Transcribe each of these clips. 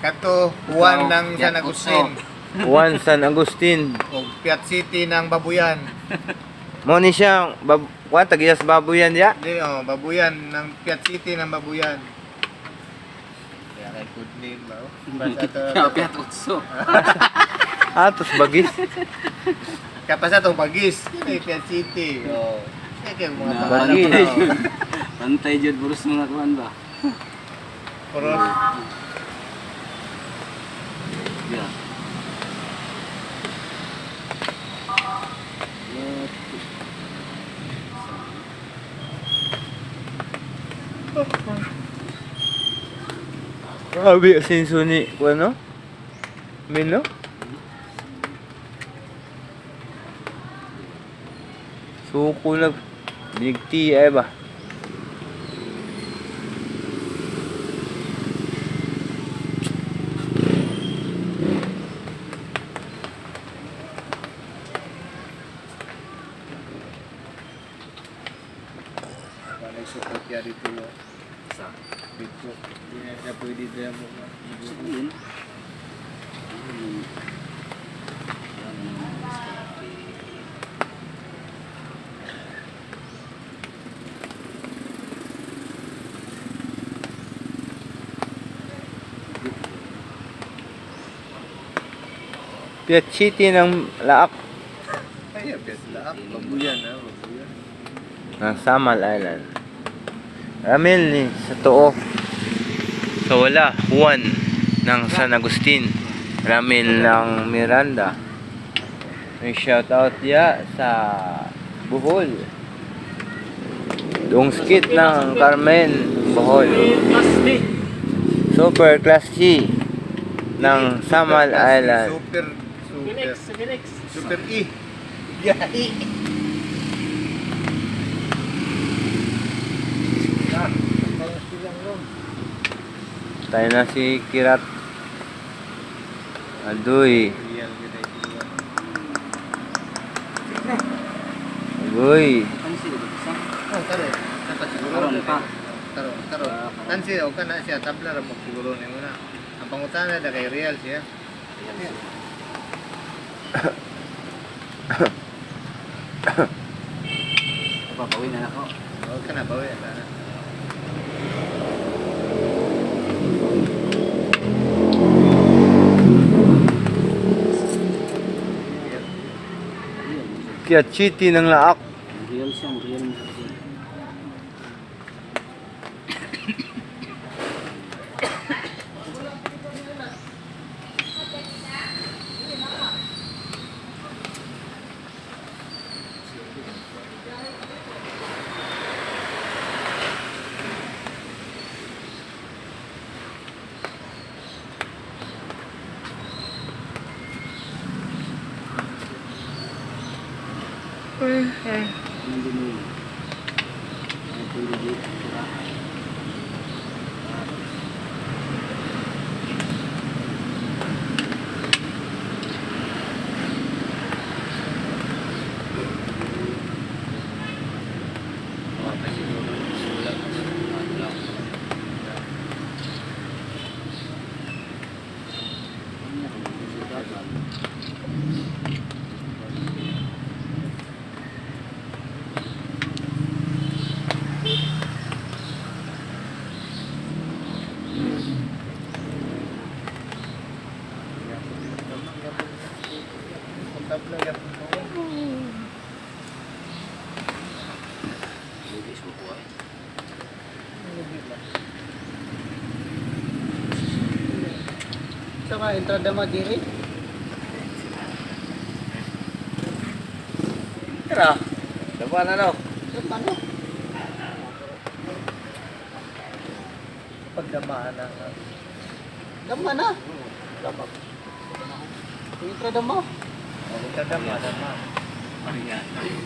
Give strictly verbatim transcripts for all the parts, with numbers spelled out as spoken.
Kato Juan ng San Agustin. Juan San Agustin. O Piat City ng Babuyan. Mo ni siya bab kuan tagiyas babuyan ya. Di oh, Babuyan ng Piat City ng Babuyan. Kaya kay good name ba? Oh. Basta to. Piat Utso. Atos bagis. Kapasa to Bagis, kini Piat City. Oh. Kaya mga Nah, tawanan Bagis. ko. Pantay jud burus mga kuan ba. Poros. Ya. Grabe asin suni kuan no? Mino? Suko nag bigti ay ba? Balik support ya dito. Sa. Dito. Hindi na siya pwede dyan mo. Yun. Hmm. Piat City ng Laak Ay, Piat Laak. Babuyan ha. Babuyan. ng Samal Island. Ramil ni sa tuo. So wala Juan ng San Agustin. Ramil ng Miranda. May shoutout ya sa Bohol. Dungskit ng Carmen, Bohol. Super Class C ng Samal Island. Super, super. Super E. Yeah, E. Ah, parang silang ron. Tayo na si Kirat. Aduy. Real kita itu. Aduy. Ano sila sa? Oh, taro. Dapat siguro. Karon pa. Taro, taro. Kan siya, o ka na siya, tabla ramok siguro ni muna. Ang pangutana na kay Real siya. Papawin na ako. O ka na, bawi. Ala na. Piat City ng Laak. Real siya, real mo. Nandiyo mo yun. Ay, pwede dito. Tabla yan. Lubis mo po ay. Saka entrada Madiri. Tara. Dapat na no? Ano? Pagdamaan na. Dama na. Dama. Entrada mo. Oh, dama, dama. Ayan.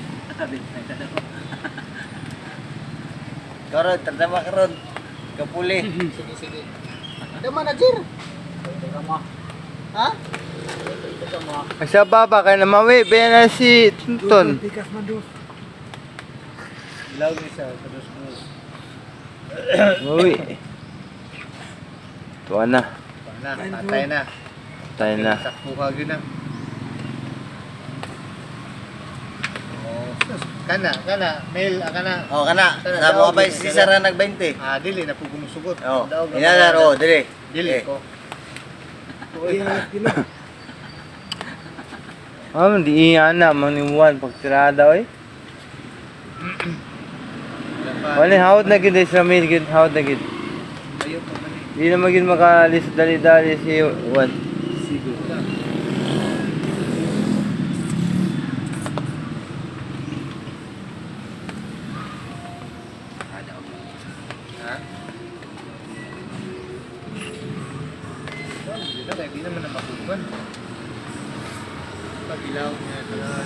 Karon, terdama karon. Kapuli. Sige, sige. Dama na, Jir. Dama. Ha? Dama. Sa baba kay na mawi ba na si Tunton. Tikas mandus. Ilaw ni sa terus mo. Mawi. Tuwa na. Na, patay na. Tayo na. Sakpo ka yun na. Oh, sus. Kana, kana. Mail, ah, kana. Oh, kana. Kana, Sa daog, mga bay dili, si kana. Sara nag twenty. Ah, dili na po gumusugot. Oh. Daog na Inalar mga- oh, dire. Dili Eh. ko. Oh, di iya na maniwan pag tirada oy. Wala hawd na gid sa mail gid hawd na gid. Ayaw pa man eh. Di na magin makalis dali-dali si Juan. Siguro. Ha? Dito kaya di naman na makukuhan. Pag ilaw niya talaga.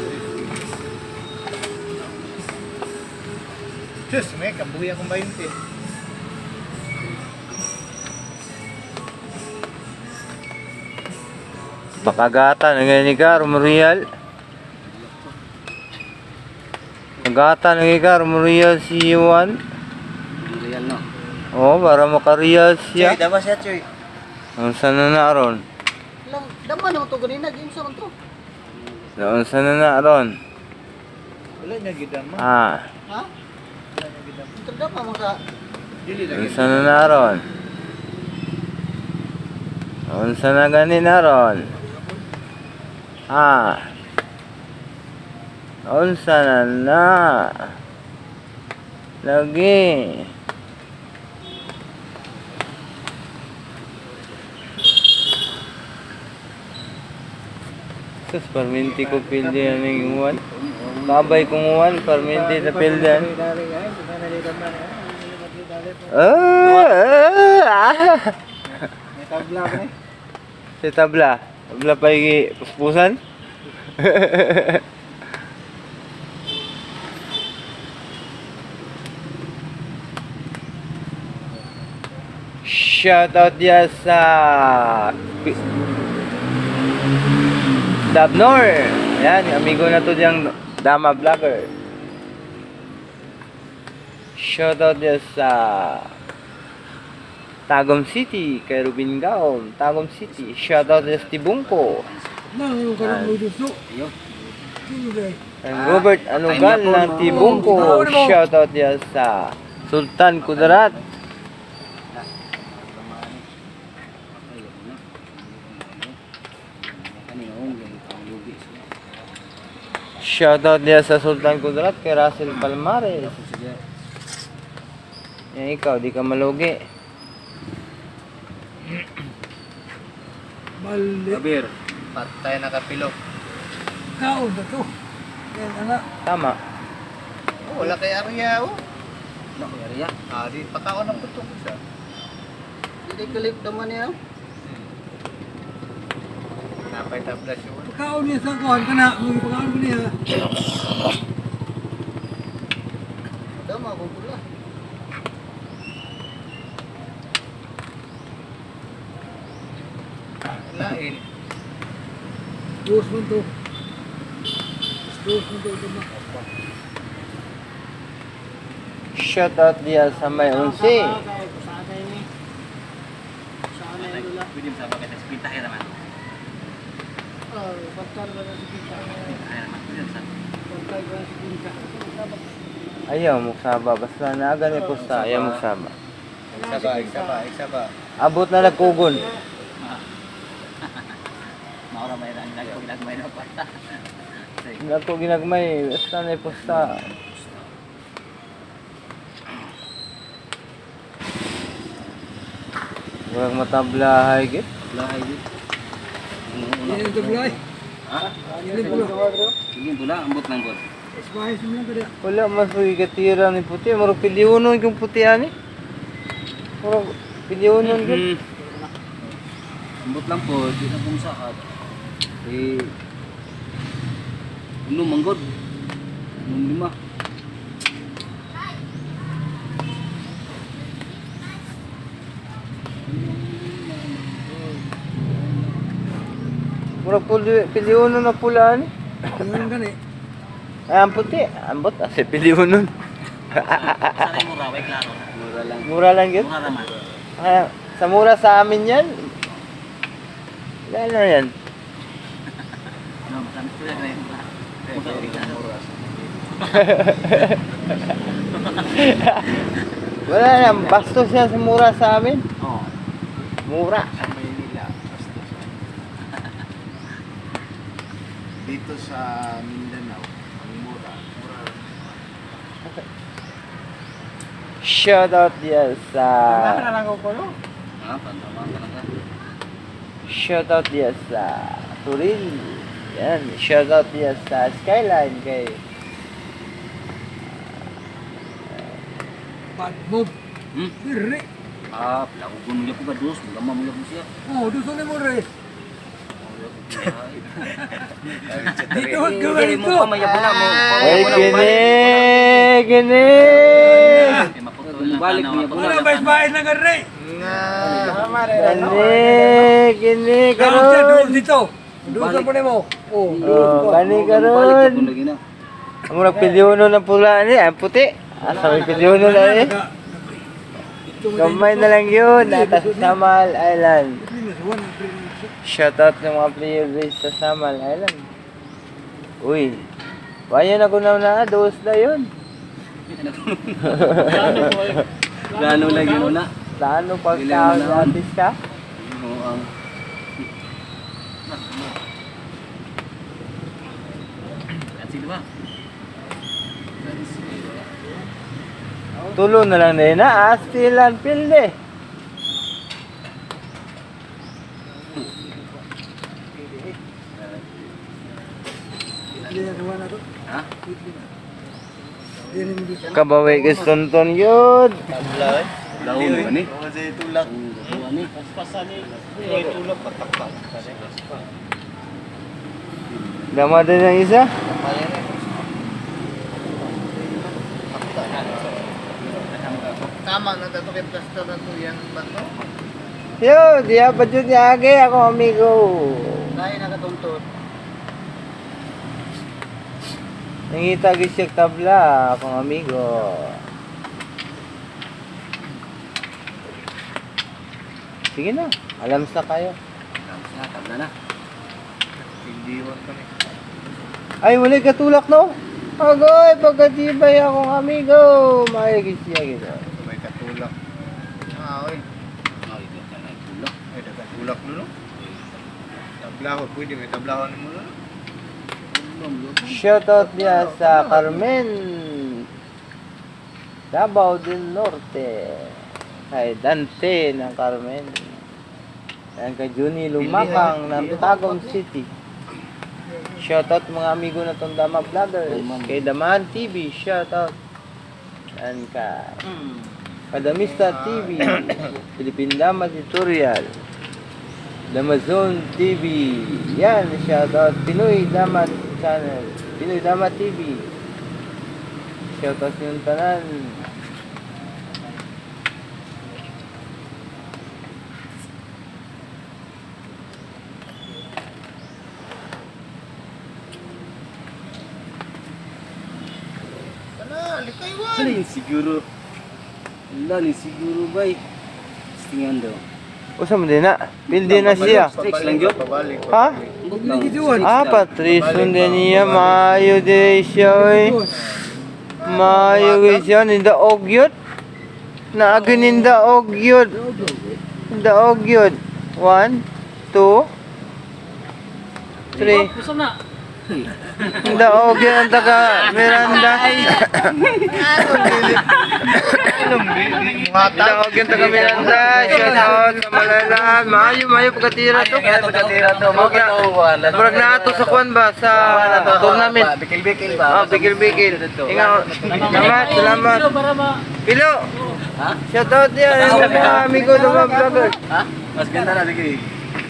Diyos, may kabuhi akong bayunti. Pakagata na gani ka Romarial. Pagata na gani ka Romarial si Juan. Real no. Oh, para makariyal Choy, siya. dama siya, Choy. Unsa na na ron? Lang, dama na to ganina game sa man to. Unsa na na ron? Wala niya gidama. Ah, Ha? Wala niya gidama. Ito dama maka Dili lagi. unsa na na ron? Unsa na gani na ron? Ah. Unsa na na? Lagi. Sus, parminti ko pildi yan ng uwan. Kabay kong uwan, parminti na pildi yan. Ah, ah, ah. May tabla ba eh? Si tabla. Tabla pa yung puspusan. Shout out dia sa Dabnor. Ayan, amigo na to diyang Dama Vlogger. Shout out dia sa Tagum City, kay Rubin Gaon, Tagum City. Shout out dia sa Tibungko. And Robert Anugal ng Tibungko. Shout out dia sa Sultan Kudarat. Shout out dia sa Sultan Kudarat kay Russell Palmares. Yan ikaw, di ka malugi. Kabir. Patay na kapilo. kaon na to. Yan ana. Tama. Oh, wala kay Arya oh. No, area. Ah, di pakaon ang putok siya. Dili kalip naman niya. Napay tabla siya. oh. Kaon niya sa kuan kana, mga pagkaon ko niya. Dama ko pula. Lain. Dos mo to. Dos mo to dama. Shout out dia sa may unsi. Pwede mo sa bakit sa pinta kaya naman. Ah, baktar ba na si kita? Kaya naman. Pwede sa. Baktar ba si kita? Ayaw mo saba basta naaga ni pusta, ayaw mo saba. Isa ba, isa ba, isa ba. Abot na nagkugon. Maura ba yan? Lagi ko ginagmay na pata. Nako ginagmay, basta na pusta. Walang matablahay git. Lahay din. Yan ito bulay. Ha? Yan pula. Sige, pula. Ambot lang god. Isbahay sa mga kada. Wala mas katira ni puti, maro piliunon yung puti ani. Maro piliunon git. Ambot lang po. Di na kung sakad. Eh. Inom ang god. Inom lima. Maro puli- piliunon na pula ani. Ano gani? Ay, ang puti, ambot kasi piliunon. Sanay mo raway, klaro. Mura lang. Mura lang git. Mura naman. Ah, sa mura sa amin yan, Wala na yan. No, masamis ko yan ngayon pa. Wala yan. Bastos yan sa mura sa amin. Oo. Mura. Sa Maynila. Basta sa... Dito sa Mindanao, ang mura. Mura. Shoutout yan sa... lang ko ko, no? Ha? Pantama ka lang ka. Shoutout yan sa Turil. Yan. Shoutout yan sa Skyline kay... Bad move. Hmm? Diri. Ah, pelaku gunung niya po ka dos. Magama mo niya po siya. Oh, doon sa mo re. Dito Hindi ang gawin mo ko. pa mayabo na mo. Ay, kini! Kini! Balik niya po Wala ba isbahin na nga re? Nga. Kini! Kini! Doon siya, doon Karon! dito. Doon sa mo mo. Oh, Oh, kani karon! Ang murag pilyono ng pula ni, ang puti. Asa may pilyono na eh. Kamay na lang yun, nata sa Samal Island. Shoutout ng mga player base sa Samal Island. Uy, bayan ako na na, dos na yun. Gano lang yun na. Plano pag Ilan na naman? artist ka? Oo, ang... Sino ba? Tulo na lang din na, astilan pilde. Ha? Kabawi gistonton yun. Laon ba ni? Kasi tulak. Oo, ni. Ay, tulak patakpak. Dama din ang isa. Tama na dato kay plaster na to yan bato. Yo, dia pa jud age ako amigo. Dahil nakatuntut. Nangita gid siya tabla akong amigo. Sige na, alam sa kayo. Na, tabla na. Hindi wag kami. Ay, wala katulak no. Agoy, pagkatibay akong amigo. Maayos siya gid. May katulak. Ah, oy. Oh, ito ka na tulak. Ay, katulak nuno. Tablahon, pwede may tablahon mo nuno. Shoutout dia sa Carmen Davao del Norte kay Dante ng Carmen yan kay Juni Lumakang ng Tagum City. Shoutout mga amigo na tong Dama Vloggers kay Daman T V. Shoutout yan kay Kadamista T V, Philippine Dama Tutorial, Damazon T V. Yan, shoutout Pinoy Dama Channel, Pinoy Dama T V. Shoutout yung tanan. Kana, likay wa. Ano yun siguro? Wala ni siguro ba eh. Tingnan daw. Usa mo din na. Pildi na siya. Tricks lang yun? Pabalik. Ha? Ah, Patrice din niya. Maayo din siya oy. Maayo din siya. Ninda ogyot. Naagin ninda ogyot. Ninda ogyot. One, two, three. Kusam na. Ninda ogyot ang taga Miranda. Anong biling Ninda muhatag? ogyot ang taga Miranda. Shout out sa Malalaan. Maayo, maayo pagkatira to. Murag na ato sa kwan ba? Sa tournament. Bikil-bikil Ah, bigil-bigil. Ingat. Salamat, salamat. Pilo. Ha? Shoutout yan sa mga amigo ng mga vlogger. Ha? Mas ganda na, sige.